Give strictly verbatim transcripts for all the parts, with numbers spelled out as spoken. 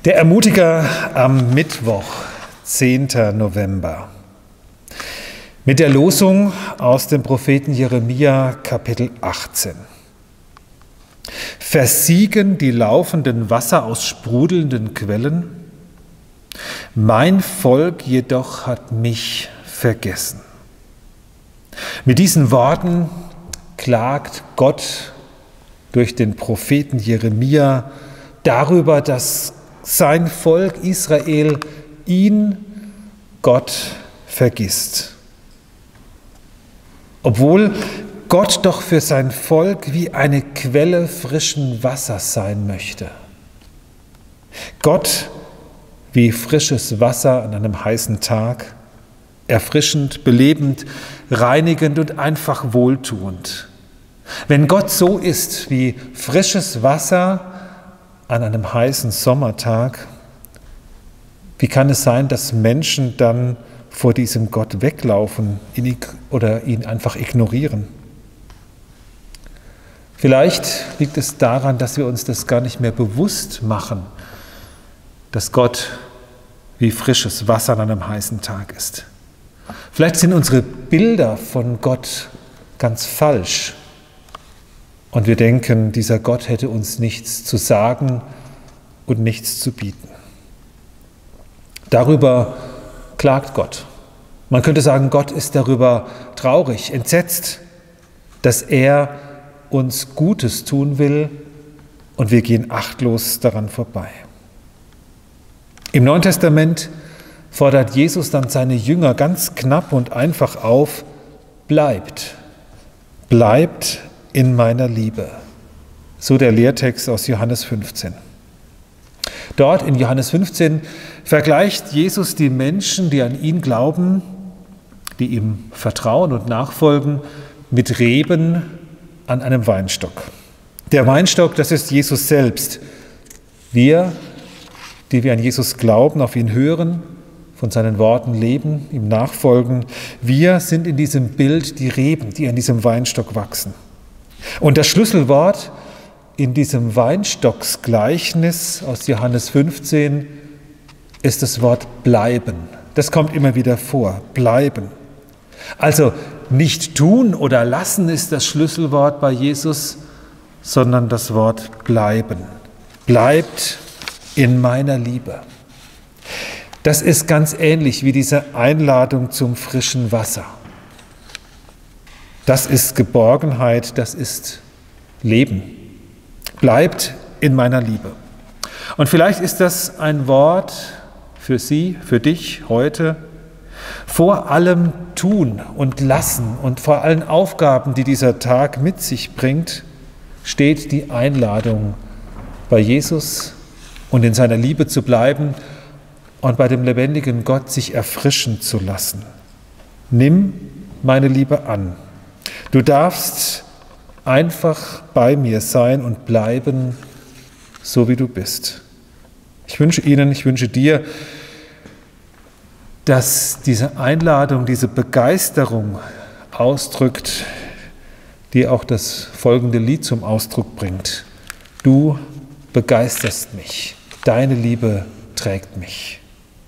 Der Ermutiger am Mittwoch, zehnten November. Mit der Losung aus dem Propheten Jeremia, Kapitel achtzehn. Versiegen die laufenden Wasser aus sprudelnden Quellen? Mein Volk jedoch hat mich vergessen. Mit diesen Worten klagt Gott durch den Propheten Jeremia darüber, dass sein Volk Israel ihn, Gott, vergisst. Obwohl Gott doch für sein Volk wie eine Quelle frischen Wassers sein möchte. Gott wie frisches Wasser an einem heißen Tag, erfrischend, belebend, reinigend und einfach wohltuend. Wenn Gott so ist wie frisches Wasser an einem heißen Sommertag, wie kann es sein, dass Menschen dann vor diesem Gott weglaufen oder ihn einfach ignorieren? Vielleicht liegt es daran, dass wir uns das gar nicht mehr bewusst machen, dass Gott wie frisches Wasser an einem heißen Tag ist. Vielleicht sind unsere Bilder von Gott ganz falsch und wir denken, dieser Gott hätte uns nichts zu sagen und nichts zu bieten. Darüber klagt Gott. Man könnte sagen, Gott ist darüber traurig, entsetzt, dass er uns Gutes tun will und wir gehen achtlos daran vorbei. Im Neuen Testament fordert Jesus dann seine Jünger ganz knapp und einfach auf: Bleibt, bleibt in meiner Liebe. So der Lehrtext aus Johannes fünfzehn. Dort in Johannes fünfzehn vergleicht Jesus die Menschen, die an ihn glauben, die ihm vertrauen und nachfolgen, mit Reben an einem Weinstock. Der Weinstock, das ist Jesus selbst. Wir, die wir an Jesus glauben, auf ihn hören, von seinen Worten leben, ihm nachfolgen, wir sind in diesem Bild die Reben, die an diesem Weinstock wachsen. Und das Schlüsselwort in diesem Weinstocksgleichnis aus Johannes fünfzehn ist das Wort bleiben. Das kommt immer wieder vor, bleiben. Also nicht tun oder lassen ist das Schlüsselwort bei Jesus, sondern das Wort bleiben. Bleibt in meiner Liebe. Das ist ganz ähnlich wie diese Einladung zum frischen Wasser. Das ist Geborgenheit, das ist Leben. Bleibt in meiner Liebe. Und vielleicht ist das ein Wort für Sie, für dich heute. Vor allem tun und lassen und vor allen Aufgaben, die dieser Tag mit sich bringt, steht die Einladung, bei Jesus und in seiner Liebe zu bleiben und bei dem lebendigen Gott sich erfrischen zu lassen. Nimm meine Liebe an. Du darfst einfach bei mir sein und bleiben, so wie du bist. Ich wünsche Ihnen, ich wünsche dir, dass diese Einladung, diese Begeisterung ausdrückt, die auch das folgende Lied zum Ausdruck bringt. Du begeisterst mich, deine Liebe trägt mich.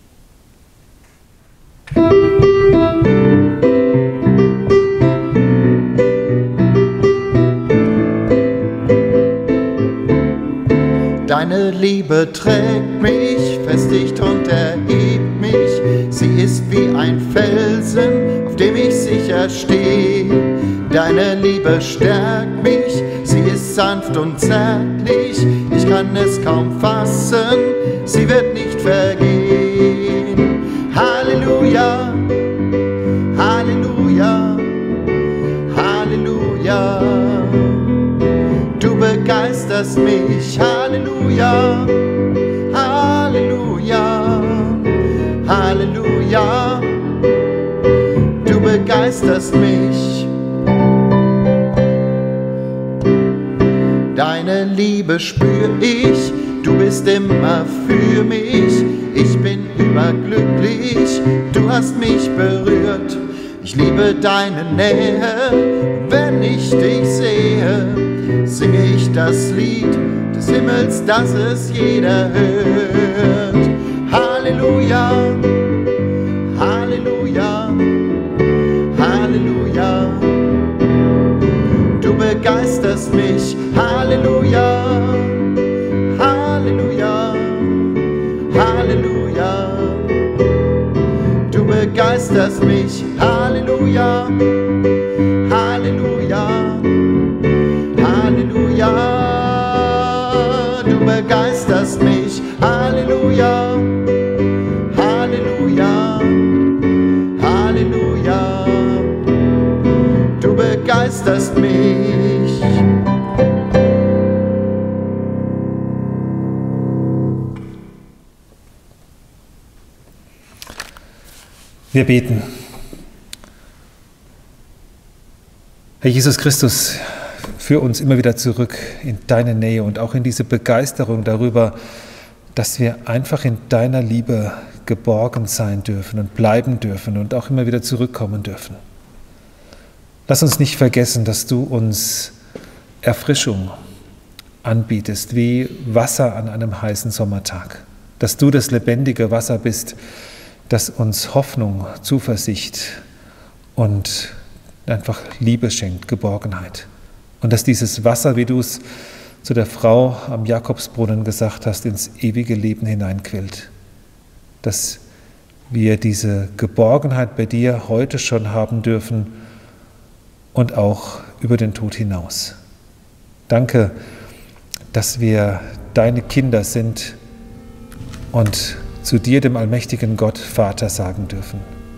Deine Liebe trägt mich, festigt und erhebt mich. Sie ist wie ein Felsen, auf dem ich sicher stehe. Deine Liebe stärkt mich, sie ist sanft und zärtlich. Ich kann es kaum fassen, sie wird nicht vergehen. Halleluja, Halleluja, Halleluja. Du begeisterst mich, Halleluja, Halleluja, Halleluja. Du begeisterst mich. Deine Liebe spür ich, du bist immer für mich. Ich bin überglücklich, du hast mich berührt. Ich liebe deine Nähe, wenn ich dich sehe, singe ich das Lied des Himmels, dass es jeder hört. Halleluja, Halleluja, Halleluja. Du begeisterst mich, Halleluja, Halleluja, Halleluja. Du begeisterst mich, Halleluja, Halleluja, Halleluja. Du begeisterst mich, Halleluja, Halleluja, Halleluja. Du begeisterst mich. Wir beten. Herr Jesus Christus, führ uns immer wieder zurück in deine Nähe und auch in diese Begeisterung darüber, dass wir einfach in deiner Liebe geborgen sein dürfen und bleiben dürfen und auch immer wieder zurückkommen dürfen. Lass uns nicht vergessen, dass du uns Erfrischung anbietest, wie Wasser an einem heißen Sommertag. Dass du das lebendige Wasser bist, das uns Hoffnung, Zuversicht und einfach Liebe schenkt, Geborgenheit. Und dass dieses Wasser, wie du es zu der Frau am Jakobsbrunnen gesagt hast, ins ewige Leben hineinquillt. Dass wir diese Geborgenheit bei dir heute schon haben dürfen und auch über den Tod hinaus. Danke, dass wir deine Kinder sind und zu dir, dem allmächtigen Gott, Vater sagen dürfen.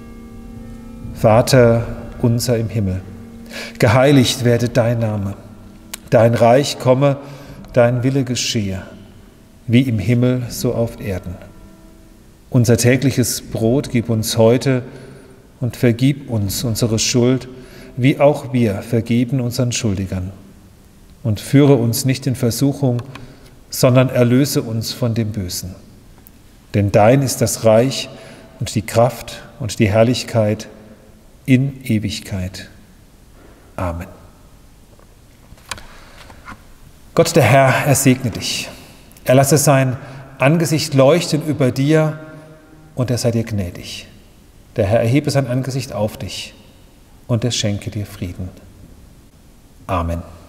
Vater unser im Himmel, geheiligt werde dein Name, dein Reich komme, dein Wille geschehe, wie im Himmel, so auf Erden. Unser tägliches Brot gib uns heute und vergib uns unsere Schuld, wie auch wir vergeben unseren Schuldigern. Und führe uns nicht in Versuchung, sondern erlöse uns von dem Bösen. Denn dein ist das Reich und die Kraft und die Herrlichkeit in Ewigkeit. Amen. Gott, der Herr, er segne dich. Er lasse sein Angesicht leuchten über dir und er sei dir gnädig. Der Herr erhebe sein Angesicht auf dich und er schenke dir Frieden. Amen.